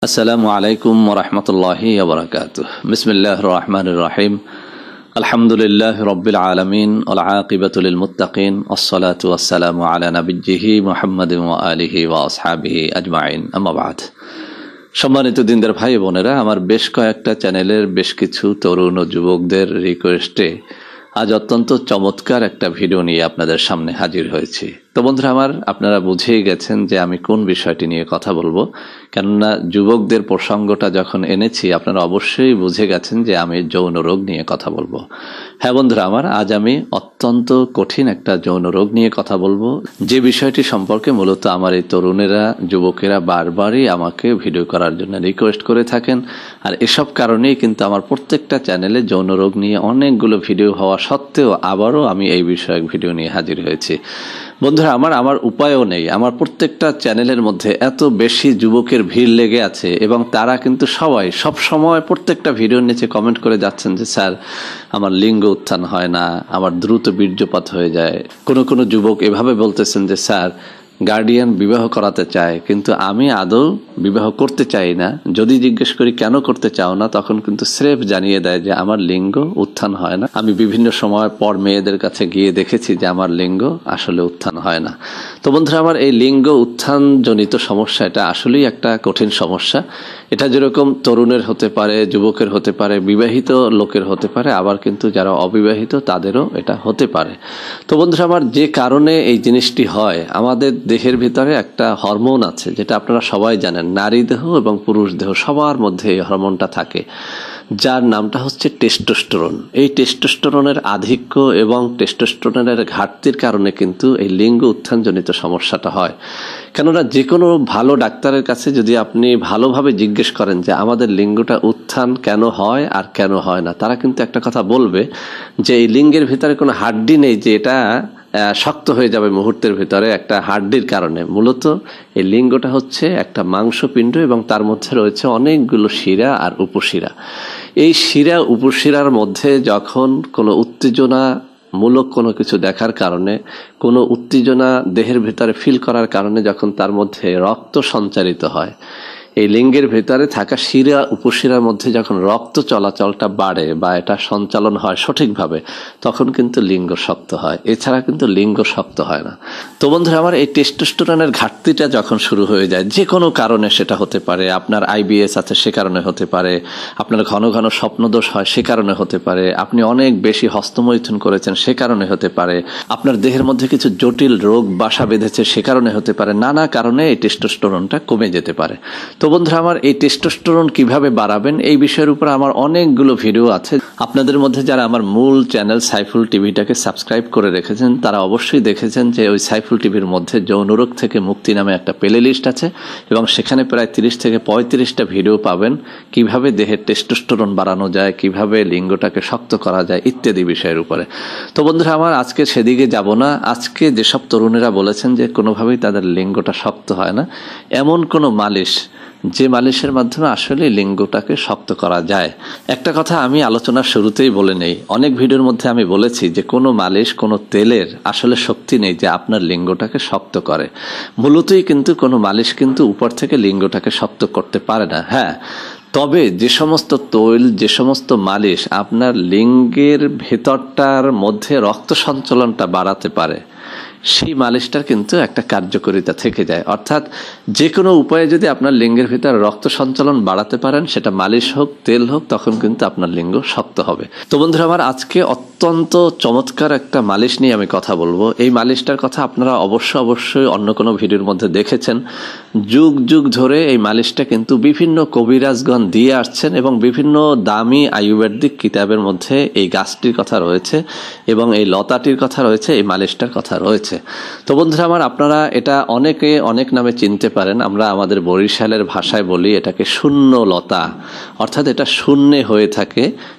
আসসালামু আলাইকুম ওয়া রাহমাতুল্লাহি ওয়া বারাকাতুহু। বিসমিল্লাহির রহমানির রহিম। আলহামদুলিল্লাহি রাব্বিল আলামিন ওয়াল আকিবাতু লিল মুত্তাকিন ওয়াসসালাতু ওয়াসসালামু আলা নাবিয়্যিহি মুহাম্মাদিন ওয়া আলিহি ওয়া আসহাবিহি আজমাইন। আম্মা বা'দ। সম্মানিত দিনদার ভাই বোনেরা, আমার বেশ কয়েকটা চ্যানেলের বেশ কিছু তরুণ ও যুবকদের রিকোয়েস্টে আজ অত্যন্ত চমৎকার একটা ভিডিও নিয়ে আপনাদের সামনে হাজির হয়েছি। তো বন্ধুরা আমার, আপনারা বুঝেই গেছেন যে আমি কোন বিষয়টি নিয়ে কথা বলবো, কেননা যুবকদের প্রসঙ্গটা যখন এনেছি আপনারা অবশ্যই বুঝে গেছেন যে আমি যৌন রোগ নিয়ে কথা বলবো। হ্যাঁ বন্ধুরা আমার, আজ আমি অত্যন্ত কঠিন একটা যৌন রোগ নিয়ে কথা বলবো, যে বিষয়টি সম্পর্কে মূলত আমার এই তরুণেরা যুবকেরা বারবারই আমাকে ভিডিও করার জন্য রিকোয়েস্ট করে থাকেন। আর এসব কারণেই কিন্তু আমার প্রত্যেকটা চ্যানেলে যৌন রোগ নিয়ে অনেকগুলো ভিডিও হওয়া সত্ত্বেও আবারও আমি এই বিষয়ক ভিডিও নিয়ে হাজির হয়েছি। বন্ধুরা আমার উপায়ও নেই। আমার প্রত্যেকটা চ্যানেলের মধ্যে এত বেশি যুবকের ভিড় লেগে আছে এবং তারা কিন্তু সবাই সব সময় প্রত্যেকটা ভিডিওর নিচে কমেন্ট করে যাচ্ছেন যে স্যার আমার লিঙ্গ উত্থান হয় না, আমার দ্রুত বীর্যপাত হয়ে যায়। কোনো যুবক এভাবে বলতেছেন যে স্যার গার্ডিয়ান বিবাহ করাতে চায়, কিন্তু আমি আদৌ বিবাহ করতে চাই না। যদি জিজ্ঞেস করি কেন করতে চাও না, তখন কিন্তু স্রেফ জানিয়ে দেয় যে আমার লিঙ্গ উত্থান হয় না। আমি বিভিন্ন সময় পর মেয়েদের কাছে গিয়ে দেখেছি যে আমার লিঙ্গ আসলে উত্থান হয় না। তো বন্ধুরা আমার, এই লিঙ্গ উত্থান জনিত সমস্যা এটা আসলেই একটা কঠিন সমস্যা। এটা যেরকম তরুণের হতে পারে, যুবকের হতে পারে, বিবাহিত লোকের হতে পারে, আবার কিন্তু যারা অবিবাহিত তাদেরও এটা হতে পারে। তো বন্ধুরা আমার, যে কারণে এই জিনিসটি হয়, আমাদের দেহের ভিতরে একটা হরমোন আছে যেটা আপনারা সবাই জানেন, নারী দেহ এবং পুরুষ দেহ সবার মধ্যে এই হরমোনটা থাকে, যার নামটা হচ্ছে টেস্টোস্টেরন। এই টেস্টোস্টেরনের আধিক্য এবং টেস্টোস্টেরনের ঘাটতির কারণে কিন্তু এই লিঙ্গ উত্থানজনিত সমস্যাটা হয়। কেননা যে কোনো ভালো ডাক্তারের কাছে যদি আপনি ভালোভাবে জিজ্ঞেস করেন যে আমাদের লিঙ্গটা উত্থান কেন হয় আর কেন হয় না, তারা কিন্তু একটা কথা বলবে যে এই লিঙ্গের ভিতরে কোনো হাড্ডি নেই যে এটা শক্ত হয়ে যাবে মুহূর্তের ভিতরে একটা হাড্ডির কারণে। মূলত এই লিঙ্গটা হচ্ছে একটা মাংসপিণ্ড এবং তার মধ্যে রয়েছে অনেকগুলো শিরা আর উপশিরা। এই শিরা উপশিরার মধ্যে যখন কোনো উত্তেজনামূলক কোনো কিছু দেখার কারণে, কোনো উত্তেজনা দেহের ভিতরে ফিল করার কারণে যখন তার মধ্যে রক্ত সঞ্চারিত হয়, এই লিঙ্গের ভেতরে থাকা শিরা উপশিরার মধ্যে যখন রক্ত চলাচলটা বাড়ে বা এটা সঞ্চালন হয় সঠিকভাবে, তখন কিন্তু লিঙ্গ শক্ত হয়। এছাড়া কিন্তু লিঙ্গ শক্ত হয় না। তো বন্ধুরা আমার, এই টেস্টোস্টেরনের ঘাটতিটা যখন শুরু হয়ে যায়, যে কোনো কারণে সেটা হতে পারে, আপনার আইবিএস আছে সে কারণে হতে পারে, আপনার ঘন ঘন স্বপ্নদোষ হয় সে কারণে হতে পারে, আপনি অনেক বেশি হস্তমৈথুন করেছেন সে কারণে হতে পারে, আপনার দেহের মধ্যে কিছু জটিল রোগ বাসা বেঁধেছে সে কারণে হতে পারে, নানা কারণে এই টেস্টোস্টেরনটা কমে যেতে পারে। তো বন্ধুরা আমার, এই টেস্টোস্টেরন কিভাবে বাড়াবেন এই বিষয়ের উপর আমার অনেকগুলো ভিডিও আছে। আপনাদের মধ্যে যারা আমার মূল চ্যানেল সাইফুল টিভিটাকে সাবস্ক্রাইব করে রেখেছেন তারা অবশ্যই দেখেছেন যে ওই সাইফুল টিভির মধ্যে যৌন রোগ থেকে মুক্তি নামে একটা প্লে লিস্ট আছে এবং সেখানে প্রায় 30 থেকে 35টা ভিডিও পাবেন কিভাবে দেহের টেস্টোস্টেরন বাড়ানো যায়, কিভাবে লিঙ্গটাকে শক্ত করা যায় ইত্যাদি বিষয়ের উপরে। তো বন্ধুরা আমার, আজকে সেদিকে যাব না। আজকে যেসব তরুণেরা বলেছেন যে কোনোভাবেই তাদের লিঙ্গটা শক্ত হয় না, এমন কোনো মালিশ যে মালিশের মাধ্যমে আসলে লিঙ্গটাকে শক্ত করা যায়। একটা কথা আমি আলোচনার শুরুতেই বলে নেই, অনেক ভিডিওর মধ্যে আমি বলেছি যে কোনো মালিশ, কোনো তেলের আসলে শক্তি নেই যে আপনার লিঙ্গটাকে শক্ত করে। মূলতই কিন্তু কোনো মালিশ কিন্তু উপর থেকে লিঙ্গটাকে শক্ত করতে পারে না। হ্যাঁ, তবে যে সমস্ত তৈল, যে সমস্ত মালিশ আপনার লিঙ্গের ভেতরটার মধ্যে রক্ত সঞ্চালনটা বাড়াতে পারে, সেই মালিশটার কিন্তু একটা কার্যকারিতা থেকে যায়। অর্থাৎ যে কোনো উপায়ে যদি আপনার লিঙ্গের ভিতরে রক্ত সঞ্চালন বাড়াতে পারেন, সেটা মালিশ হোক তেল হোক, তখন কিন্তু আপনার লিঙ্গ শক্ত হবে। তো বন্ধুরা আমার, আজকে অত্যন্ত চমৎকার একটা মালিশ নিয়ে আমি কথা বলবো। এই মালিশটার কথা আপনারা অবশ্যই অন্য কোনো ভিডিওর মধ্যে দেখেছেন। যুগ যুগ ধরে এই মালিশটা কিন্তু বিভিন্ন কবিরাজগণ দিয়ে আসছেন এবং বিভিন্ন দামি আয়ুর্বেদিক কিতাবের মধ্যে এই গাছটির কথা রয়েছে এবং এই লতাটির কথা রয়েছে, এই মালিশটার কথা রয়েছে। তো বন্ধুরা আমার, আপনারা এটা অনেকে অনেক নামে চিনতে পারেন। আমরা আমাদের বরিশালের ভাষায় বলি এটাকে শূন্য লতা, অর্থাৎ এটা শূন্যে হয়ে থাকে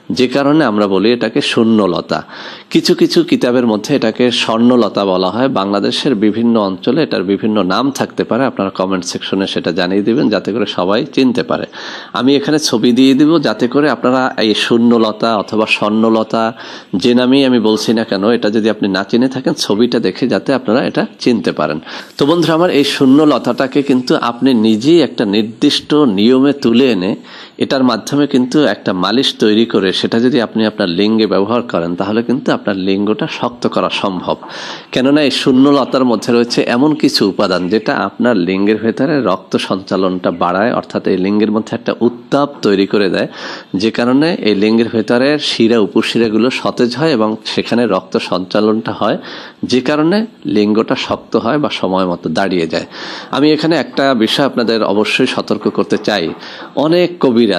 যে কারণে আমরা বলি এটাকে শূন্যলতা। কিছু কিছু কিতাবের মধ্যে এটাকে স্বর্ণলতা বলা হয়। বাংলাদেশের বিভিন্ন অঞ্চলে এটার বিভিন্ন নাম থাকতে পারে, আপনারা কমেন্ট সেকশনে সেটা জানিয়ে দিবেন যাতে করে সবাই চিনতে পারে। আমি এখানে ছবি দিয়ে দিব যাতে করে আপনারা এই শূন্যলতা অথবা স্বর্ণলতা যে নামেই আমি বলছি না কেন, এটা যদি আপনি না চিনে থাকেন ছবিটা দেখে যাতে আপনারা এটা চিনতে পারেন। তো বন্ধুরা আমার, এই শূন্যলতাটাকে কিন্তু আপনি নিজেই একটা নির্দিষ্ট নিয়মে তুলে এনে এটার মাধ্যমে কিন্তু একটা মালিশ তৈরি করে সেটা যদি আপনি আপনার লিঙ্গে ব্যবহার করেন তাহলে কিন্তু আপনার লিঙ্গটা শক্ত করা সম্ভব। কেননা এই শূন্যলতার মধ্যে রয়েছে এমন কিছু উপাদান যেটা আপনার লিঙ্গের ভেতরে রক্ত সঞ্চালনটা বাড়ায়, অর্থাৎ এই লিঙ্গের মধ্যে একটা উত্তাপ তৈরি করে দেয়, যে কারণে এই লিঙ্গের ভেতরে শিরা উপশিরাগুলো সতেজ হয় এবং সেখানে রক্ত সঞ্চালনটা হয়, যে কারণে লিঙ্গটা শক্ত হয় বা সময় মতো দাঁড়িয়ে যায়। আমি এখানে একটা বিষয় আপনাদের অবশ্যই সতর্ক করতে চাই। অনেক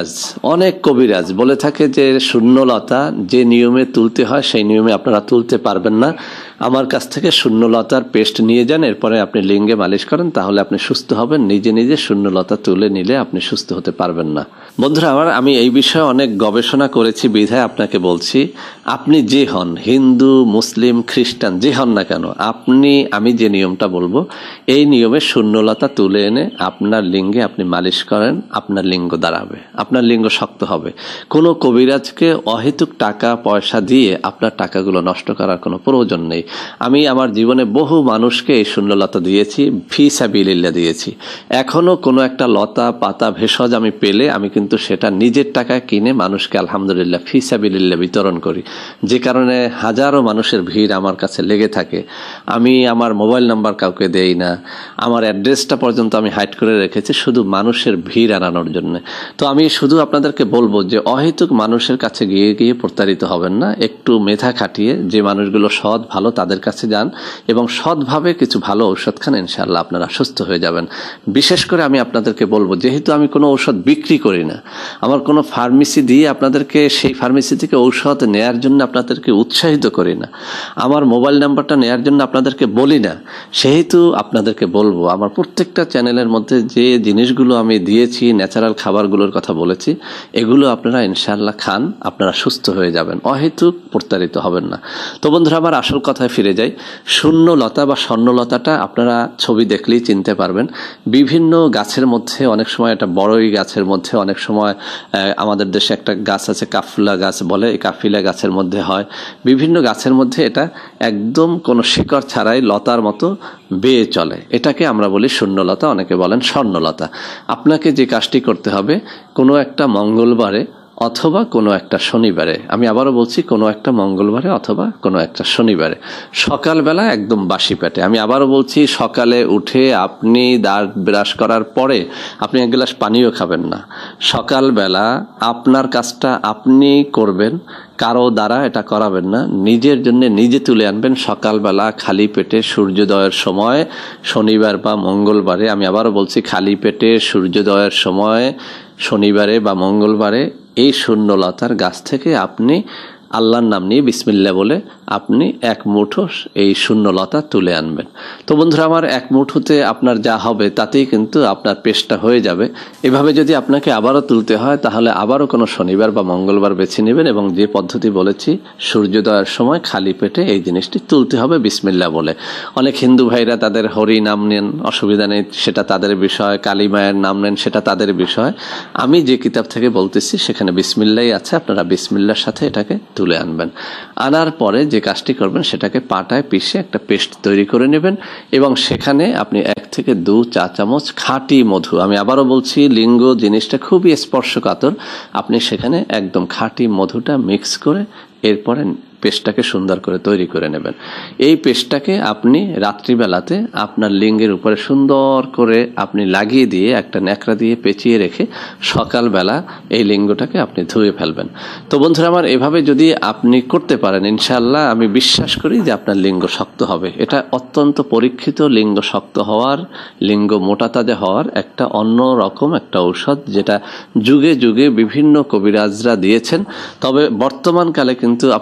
কবিরাজ বলে থাকে যে শূন্যলতা যে নিয়মে তুলতে হয় সেই নিয়মে আপনারা তুলতে পারবেন না। আমার কাছ থেকে শূন্যলতার পেস্ট নিয়ে যান, এরপরে আপনি লিঙ্গে মালিশ করেন, তাহলে আপনি সুস্থ হবেন। নিজে নিজে শূন্যলতা তুলে নিলে আপনি সুস্থ হতে পারবেন না। বন্ধুরা আমার, আমি এই বিষয়ে অনেক গবেষণা করেছি বিধায় আপনাকে বলছি, আপনি যে হন, হিন্দু, মুসলিম, খ্রিস্টান যে হন না কেন, আমি যে নিয়মটা বলবো এই নিয়মে শূন্যলতা তুলে এনে আপনার লিঙ্গে আপনি মালিশ করেন, আপনার লিঙ্গ দাঁড়াবে, আপনার লিঙ্গ শক্ত হবে। কোনো কবিরাজকে অহেতুক টাকা পয়সা দিয়ে আপনার টাকাগুলো নষ্ট করার কোনো প্রয়োজন নেই। আমি আমার জীবনে বহু মানুষকে এই শূন্যলতা দিয়েছি, ফি সাবিলিল্লাহ দিয়েছি। এখনো কোনো একটা লতা পাতা ভেষজ আমি পেলে আমি কিন্তু সেটা নিজের টাকায় কিনে মানুষকে আলহামদুলিল্লাহ ফি সাবিলিল্লাহ বিতরণ করি, যে কারণে হাজারো মানুষের ভিড় আমার কাছে লেগে থাকে। আমি আমার মোবাইল নাম্বার কাউকে দেই না, আমার অ্যাড্রেসটা পর্যন্ত আমি হাইড করে রেখেছি শুধু মানুষের ভিড় আনানোর জন্য। তো আমি শুধু আপনাদেরকে বলবো যে অহেতুক মানুষের কাছে গিয়ে গিয়ে প্রতারিত হবেন না। একটু মেধা খাটিয়ে যে মানুষগুলো সৎ ভালো তাদের কাছে যান এবং সৎভাবে কিছু ভালো ঔষধ খান, ইনশাআল্লাহ আপনারা সুস্থ হয়ে যাবেন। বিশেষ করে আমি আপনাদেরকে বলবো, যেহেতু আমি কোনো ঔষধ বিক্রি করি না, আমার কোনো ফার্মেসি দিয়ে আপনাদেরকে সেই ফার্মেসি থেকে ঔষধ নেয়ার জন্য আপনাদেরকে উৎসাহিত করি না, আমার মোবাইল নাম্বারটা নেয়ার জন্য আপনাদেরকে বলি না, সেহেতু আপনাদেরকে বলবো আমার প্রত্যেকটা চ্যানেলের মধ্যে যে জিনিসগুলো আমি দিয়েছি, ন্যাচারাল খাবারগুলোর কথা বলেছি, এগুলো আপনারা ইনশাআল্লাহ খান, আপনারা সুস্থ হয়ে যাবেন, অহেতুক প্রতারিত হবেন না। তো বন্ধুরা আমার, আসল কথায় ফিরে যাই। শূন্যলতা বা স্বর্ণলতাটা আপনারা ছবি দেখলেই চিনতে পারবেন। বিভিন্ন গাছের মধ্যে, অনেক সময় এটা বড়ই গাছের মধ্যে, অনেক সময় আমাদের দেশে একটা গাছ আছে কাফুলা গাছ বলে, এই কাফিলা গাছের মধ্যে হয়, বিভিন্ন গাছের মধ্যে এটা একদম কোনো শিকড় ছাড়াই লতার মতো বেয়ে চলে, এটাকে আমরা বলি শূন্যলতা, অনেকে বলেন স্বর্ণলতা। আপনাকে যে কাজটি করতে হবে, কোনো একটা মঙ্গলবারে অথবা কোনো একটা শনিবারে, আমি আবারও বলছি কোনো একটা মঙ্গলবারে অথবা কোনো একটা শনিবারে সকালবেলা একদম বাসি পেটে, আমি আবারও বলছি সকালে উঠে আপনি দাঁত ব্রাশ করার পরে আপনি এক গ্লাস পানিও খাবেন না। সকালবেলা আপনার কাজটা আপনি করবেন, কারো দ্বারা এটা করাবেন না, নিজের জন্য নিজে তুলে আনবেন। সকালবেলা খালি পেটে সূর্যোদয়ের সময়, শনিবার বা মঙ্গলবারে, আমি আবারও বলছি খালি পেটে সূর্যোদয়ের সময় শনিবারে বা মঙ্গলবারে এই শূন্যলতার গাছ থেকে আপনি আল্লাহর নাম নিয়ে বিসমিল্লাহ বলে আপনি এক মুঠো এই শূন্যলতা তুলে আনবেন। তো বন্ধুরা আমার, এক মুঠোতে আপনার যা হবে তাতেই কিন্তু আপনার পেস্টটা হয়ে যাবে। এভাবে যদি আপনাকে আবারও তুলতে হয় তাহলে আবারও কোনো শনিবার বা মঙ্গলবার বেছে নেবেন এবং যে পদ্ধতি বলেছি সূর্যোদয়ের সময় খালি পেটে এই জিনিসটি তুলতে হবে বিসমিল্লাহ বলে। অনেক হিন্দু ভাইরা তাদের হরি নাম নেন, অসুবিধা নেই, সেটা তাদের বিষয়, কালী মায়ের নাম নেন, সেটা তাদের বিষয়। আমি যে কিতাব থেকে বলতেছি সেখানে বিসমিল্লাহই আছে, আপনারা বিসমিল্লাহর সাথে এটাকে তুলে আনবেন। আনার পরে যে কাজটি করবেন সেটাকে পাটায় পিষে একটা পেস্ট তৈরি করে নেবেন এবং সেখানে আপনি 1 থেকে 2 চা চামচ খাঁটি মধু, আমি আবারও বলছি লিঙ্গ জিনিসটা খুবই স্পর্শকাতর, আপনি সেখানে একদম খাঁটি মধুটা মিক্স করে এরপরে পেস্টটাকে সুন্দর করে তৈরি করে নেবেন। এই পেস্টটাকে আপনি রাত্রিবেলাতে আপনার লিঙ্গের উপরে সুন্দর করে আপনি লাগিয়ে দিয়ে একটা ন্যাকড়া দিয়ে পেঁচিয়ে রেখে সকালবেলা এই লিঙ্গটাকে আপনি ধুয়ে ফেলবেন। তো বন্ধুরা আমার, এভাবে যদি আপনি করতে পারেন ইনশাআল্লাহ আমি বিশ্বাস করি যে আপনার লিঙ্গ শক্ত হবে। এটা অত্যন্ত পরীক্ষিত লিঙ্গ শক্ত হওয়ার, লিঙ্গ মোটা তাজা হওয়ার একটা অন্য রকম একটা ঔষধ, যেটা যুগে যুগে বিভিন্ন কবিরাজরা দিয়েছেন। তবে বর্তমানকালে কিন্তু আপনি কোনো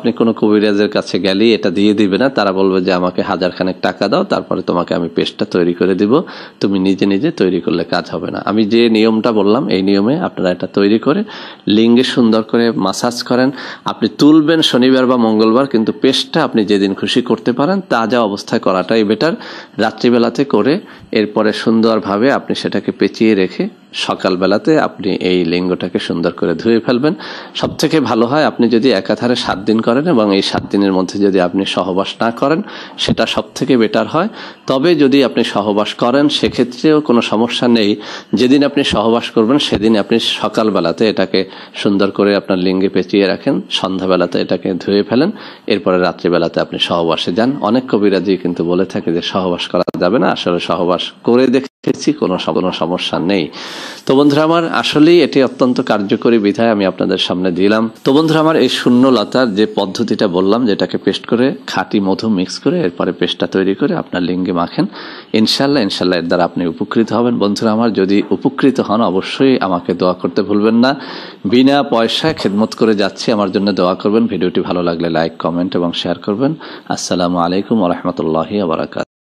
কবিরাজের কাছে গেলেই এটা দিয়ে দিবে না, তারা বলবে যে আমাকে 1000 খানেক টাকা দাও, তারপরে তোমাকে আমি পেস্টটা তৈরি করে দিব, তুমি নিজে নিজে তৈরি করলে কাজ হবে না। আমি যে নিয়মটা বললাম এই নিয়মে আপনারা এটা তৈরি করে লিঙ্গে সুন্দর করে মাসাজ করেন। আপনি তুলবেন শনিবার বা মঙ্গলবার, কিন্তু পেস্টটা আপনি যেদিন খুশি করতে পারেন, তাজা অবস্থায় করাটাই বেটার। রাত্রিবেলাতে করে এরপরে সুন্দরভাবে আপনি সেটাকে পেঁচিয়ে রেখে সকালবেলাতে আপনি এই লিঙ্গটাকে সুন্দর করে ধুয়ে ফেলবেন। সব থেকে ভালো হয় আপনি যদি একাধারে 7 দিন করেন এবং এই 7 দিনের মধ্যে যদি আপনি সহবাস না করেন, সেটা সব থেকে বেটার হয়। তবে যদি আপনি সহবাস করেন সেক্ষেত্রেও কোনো সমস্যা নেই। যেদিন আপনি সহবাস করবেন সেদিন আপনি সকালবেলাতে এটাকে সুন্দর করে আপনার লিঙ্গে পেঁচিয়ে রাখেন, সন্ধ্যাবেলাতে এটাকে ধুয়ে ফেলেন, এরপরে রাত্রিবেলাতে আপনি সহবাসে যান। অনেক কবিরাজি কিন্তু বলে থাকে যে সহবাস করা যাবে না, আসলে সহবাস করে দেখেছি, কোনো সমস্যা নেই। তো বন্ধুরা আমার, আসলেই এটি অত্যন্ত কার্যকরী বিধায় আমি আপনাদের সামনে দিলাম। তো বন্ধুরা আমার, এই শূন্যলতার যে পদ্ধতিটা বললাম, যেটাকে পেস্ট করে খাঁটি মধু মিক্স করে এরপরে পেস্টটা তৈরি করে আপনার লিঙ্গে মাখেন, ইনশাল্লাহ এর দ্বারা আপনি উপকৃত হবেন। বন্ধুরা আমার, যদি উপকৃত হন অবশ্যই আমাকে দোয়া করতে ভুলবেন না। বিনা পয়সায় খেদমত করে যাচ্ছি, আমার জন্য দোয়া করবেন। ভিডিওটি ভালো লাগলে লাইক, কমেন্ট এবং শেয়ার করবেন। আসসালামু আলাইকুম ওয়া রাহমাতুল্লাহি ওয়া বারাকাতুহু।